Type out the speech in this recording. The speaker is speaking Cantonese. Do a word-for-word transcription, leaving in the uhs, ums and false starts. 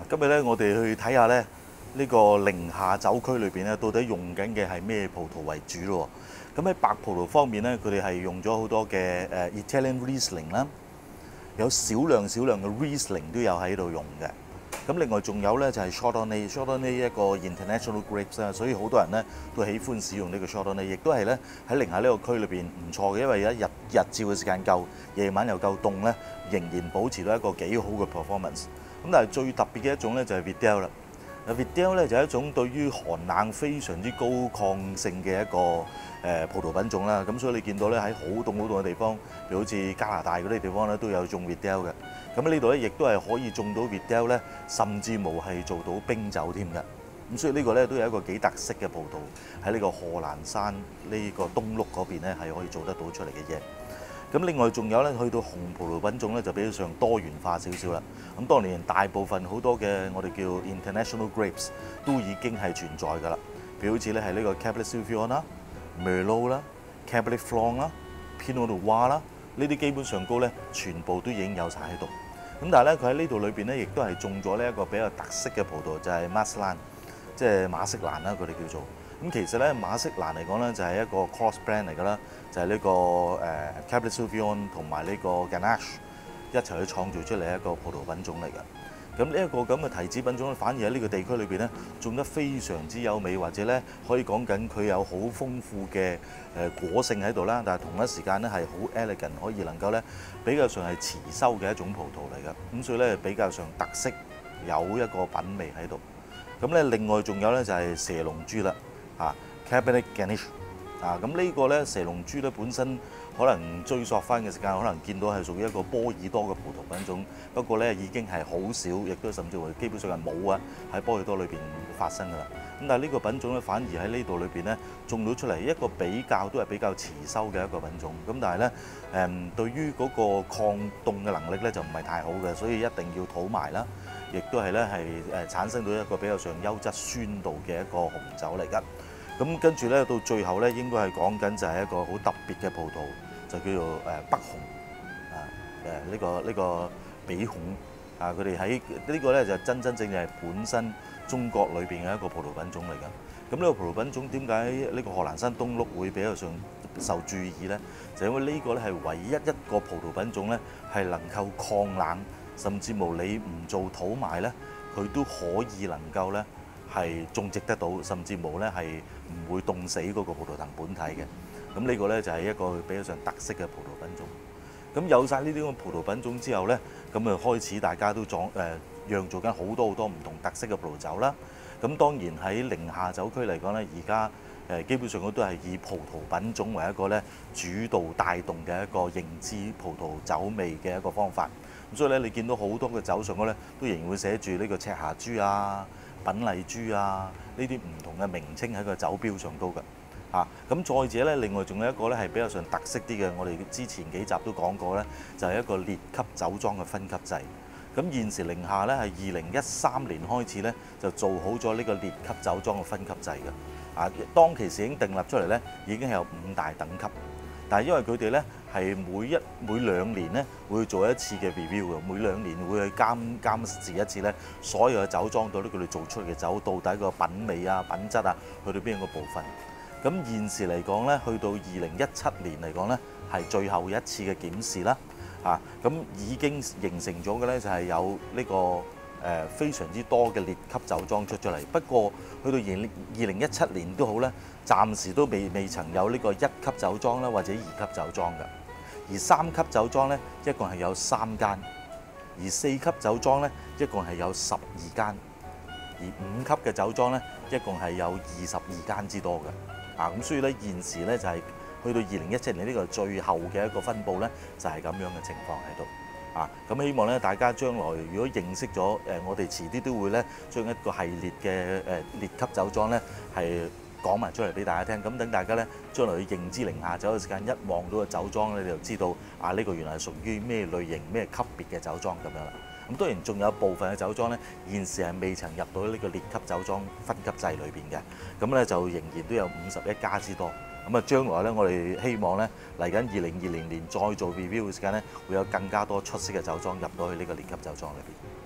今日咧，我哋去睇下咧呢個寧夏酒區裏邊咧，到底用緊嘅係咩葡萄為主咯？咁喺白葡萄方面咧，佢哋係用咗好多嘅誒 Italian Riesling 啦，有少量少量嘅 Riesling 都有喺度用嘅。咁另外仲有咧就係 Chardonnay，Chardonnay 一個 international grapes 啦，所以好多人咧都喜歡使用呢個 Chardonnay， 亦都係咧喺寧夏呢個區裏邊唔錯嘅，因為一日日照嘅時間夠，夜晚又夠凍咧，仍然保持到一個幾好嘅 performance。咁但係最特別嘅一種咧就係 Vitel 啦。Vitel 咧就係一種對於寒冷非常之高抗性嘅一個誒葡萄品種啦。咁所以你見到咧喺好凍好凍嘅地方，譬如好似加拿大嗰啲地方咧都有種 Vitel 嘅。咁呢度咧亦都係可以種到 Vitel 咧，甚至無係做到冰酒添嘅。咁所以呢個咧都有一個幾特色嘅葡萄喺呢個賀蘭山呢個東麓嗰邊咧係可以做得到出嚟嘅嘢。咁另外仲有咧，去到紅葡萄品種咧就比較上多元化少少啦。咁當年大部分好多嘅我哋叫 international grapes 都已經係存在㗎啦。譬如好似咧係呢個 Cabernet Sauvignon 啦、Merlot 啦、Cabernet Franc 啦、Pinot Noir 啦，呢啲基本上高咧全部都已經有晒喺度。咁但係咧佢喺呢度裏邊咧，亦都係種咗呢一個比較特色嘅葡萄，就係 Maslan， 即係馬色蘭啦，佢哋叫做。咁其實咧馬色蘭嚟講咧就係一個 cross brand 嚟㗎啦，就係呢個誒 Cabernet Sauvignon 同埋呢個 Grenache 一齊去創造出嚟一個葡萄品種嚟㗎。咁呢一個咁嘅提子品種，反而喺呢個地區裏邊咧種得非常之優美，或者咧可以講緊佢有好豐富嘅誒果性喺度啦。但係同一時間咧係好 elegant，可以能夠咧比較上係持修嘅一種葡萄嚟㗎。咁所以咧比較上特色，有一個品味喺度。咁咧另外仲有咧就係蛇龍珠啦。啊 Cabernet Grenache 啊，咁呢個咧蛇龍珠咧本身可能追溯翻嘅時間，可能見到係屬於一個波爾多嘅葡萄品種，不過咧已經係好少，亦都甚至乎基本上係冇啊喺波爾多裏邊發生㗎啦。咁但係呢個品種咧反而喺呢度裏邊咧種到出嚟一個比較都係比較持修嘅一個品種。咁但係咧誒對於嗰個抗凍嘅能力咧就唔係太好嘅，所以一定要土埋啦。亦都係咧係誒產生到一個比較上優質酸度嘅一個紅酒嚟㗎。咁跟住咧，到最後咧，應該係講緊就係一個好特別嘅葡萄，就叫做誒北紅啊誒呢個呢個比孔啊，佢哋喺呢個咧就真真正正係本身中國裏邊嘅一個葡萄品種嚟㗎。咁呢個葡萄品種點解呢個賀蘭山東麓會比較上受注意咧？就因為呢個咧係唯一一個葡萄品種咧係能夠抗冷，甚至無你唔做土埋咧，佢都可以能夠咧係種植得到，甚至無咧係唔會凍死嗰個葡萄藤本體嘅。咁呢個咧就係一個比較上特色嘅葡萄品種。咁有晒呢啲咁嘅葡萄品種之後咧，咁啊開始大家都裝誒釀造緊好多好多唔同特色嘅葡萄酒啦。咁當然喺寧夏酒區嚟講咧，而家誒基本上我都係以葡萄品種為一個咧主導帶動嘅一個認知葡萄酒味嘅一個方法。咁所以咧，你見到好多嘅酒上嗰咧都仍然會寫住呢個赤霞珠啊、品麗珠啊呢啲唔同嘅名稱喺個酒標上高嘅。啊，咁再者咧，另外仲有一個咧係比較上特色啲嘅，我哋之前幾集都講過咧，就係一個列級酒莊嘅分級制。咁現時寧夏咧係二零一三年開始咧就做好咗呢個列級酒莊嘅分級制嘅。啊，當其時已經訂立出嚟咧，已經係有五大等級。但係因為佢哋咧係每一每兩年咧會做一次嘅 review 嘅，每兩年會去監監視一次咧所有嘅酒莊到底佢哋做出嚟嘅酒到底個品味啊、品質啊去到邊個部分。咁現時嚟講咧，去到二零一七年嚟講咧係最後一次嘅檢視啦。啊，咁已經形成咗嘅咧就係有呢個誒非常之多嘅列級酒莊出咗嚟。不過去到二零二零一七年都好咧，暫時都未未曾有呢個一級酒莊啦，或者二級酒莊嘅。而三級酒莊咧，一共係有三間；而四級酒莊咧，一共係有十二間；而五級嘅酒莊咧，一共係有二十二間之多嘅。啊，咁所以咧現時咧就係去到二零一七年呢個最後嘅一個分佈咧，就係咁樣嘅情況喺度。啊，咁希望咧大家將來如果認識咗誒，我哋遲啲都會咧將一個系列嘅誒列級酒莊咧係講埋出嚟俾大家聽。咁等大家咧將來去認知寧夏酒嘅時間，一望到個酒莊咧，你就知道啊呢個原來係屬於咩類型、咩級別嘅酒莊咁樣啦。咁當然仲有部分嘅酒莊咧，現時係未曾入到呢個列級酒莊分級制裏邊嘅，咁咧就仍然都有五十一家之多。咁啊，將來咧，我哋希望咧嚟緊二零二零年再做 review 嘅時間咧，會有更加多出色嘅酒莊入到去呢個列級酒莊裏邊。